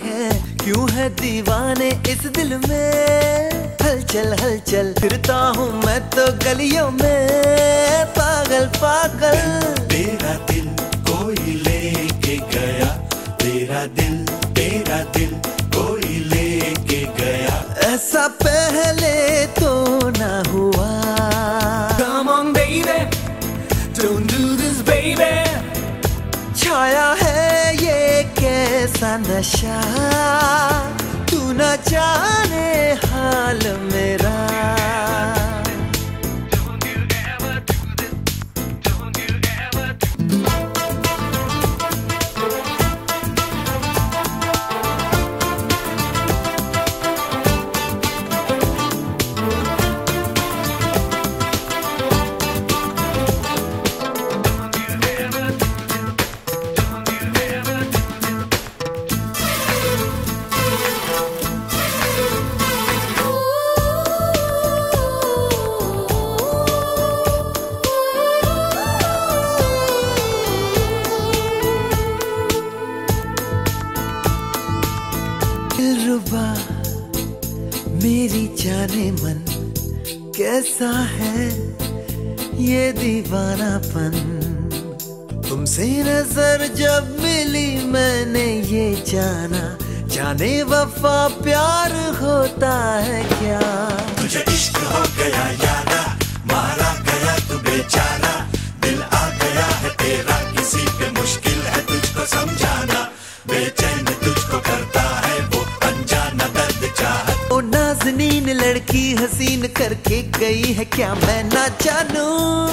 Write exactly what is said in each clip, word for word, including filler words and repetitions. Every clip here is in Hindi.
है, क्यों है दीवाने इस दिल में। हलचल हलचल फिरता हूँ मैं तो गलियों में, पागल पागल। तेरा दिल कोई लेके गया, तेरा दिल तेरा दिल कोई लेके गया। ऐसा पहले तो ना हुआ। Come on baby, don't do this baby। छाया है ये कैसा नशा, तू न जाने हाल मेरा। दिलरुबा मेरी जाने मन, कैसा है ये दीवानापन। तुमसे नजर जब मिली मैंने ये जाना, जाने वफा प्यार होता है क्या। तुझे इश्क हो गया यारा, मारा गया तू बेचारा। दिल आ गया है तेरा, किसी पे मुश्किल है तुझको समझाना। बेचैन तुझको करता है वो अनजाना दर्द चाहत। ओ नाज़नीन लड़की हसीन करके गई है, क्या मैं ना जानूं।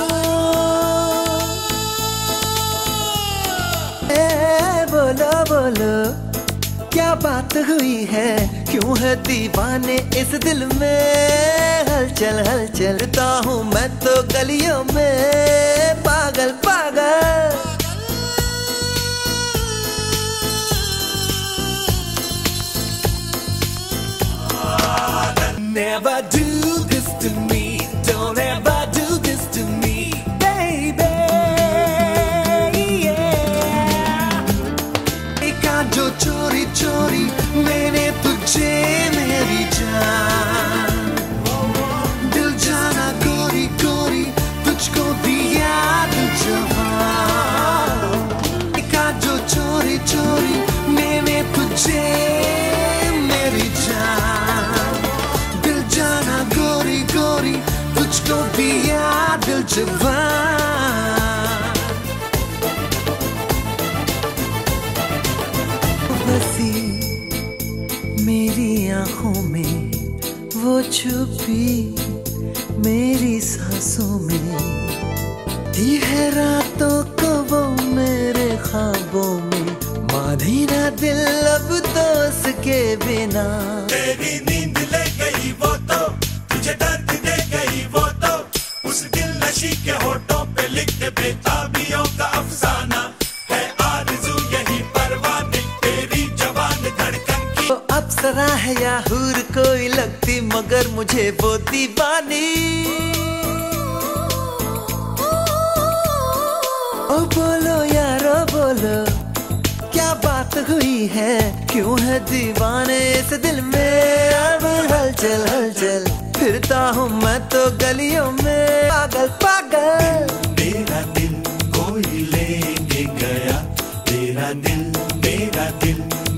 ए बोलो बोलो क्या बात हुई है, क्यों है दीवाने इस दिल में। हलचल हलचल चलता हूँ मैं तो गलियों में, पागल पागल। Never do this to me, don't ever do this to me, baby, yeah। देखा जो चोरी चोरी मैंने तुझे मेरी जान, दिल जाना गोरी गोरी तुझको दिया दिल जवान। देखा जो चोरी चोरी मैंने तुझे मेरी जान, जाना गोरी गोरी तुझको दिया दिल जवान। बसी मेरी आंखों में वो छुपी मेरी सांसों में, दी है रातों को वो मेरे ख्वाबों में। मानी ना दिल अब तो उसके बिना। तेरी नींद ले गई वो तो, तुझे दर्द दे गई वो तो, उस दिल नशी के होठों पे लिखते बेताबियों का अफसाना है। आरज़ू यही परवाने तेरी जवान धड़कन की। तो अप्सरा है या हूर कोई लगती, मगर मुझे वो दीवानी। ओ बोलो यारो बोलो क्या बात हुई है, क्यों है दीवाने इस दिल में। अब हलचल हलचल फिरता हूँ मैं तो गलियों में, पागल पागल। तेरा दिल कोई लेके गया, तेरा दिल तेरा दिल